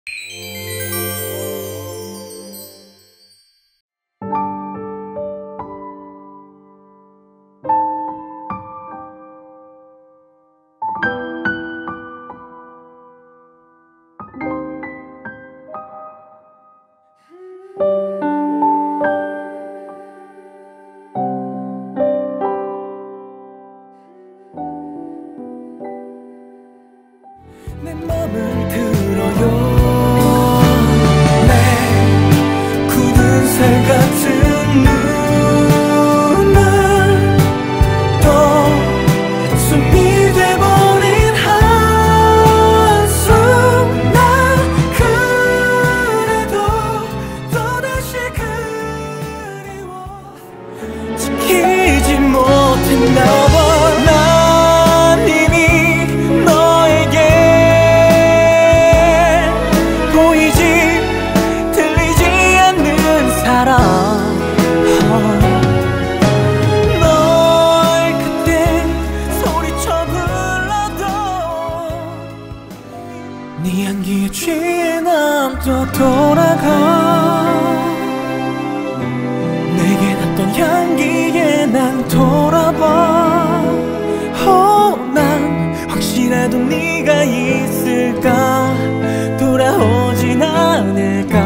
내 맘을 들어요. 내 굳은 살 같은 눈을 또 숨이 돼버린 한숨. 난 그래도 또다시 그리워. 지키지 못했나 봐. 널 그때 소리쳐 불러도 네 향기에 취해 난 또 돌아가. 내게 닿던 향기에 난 돌아봐. 난 혹시라도 네가 있을까, 돌아오진 않을까.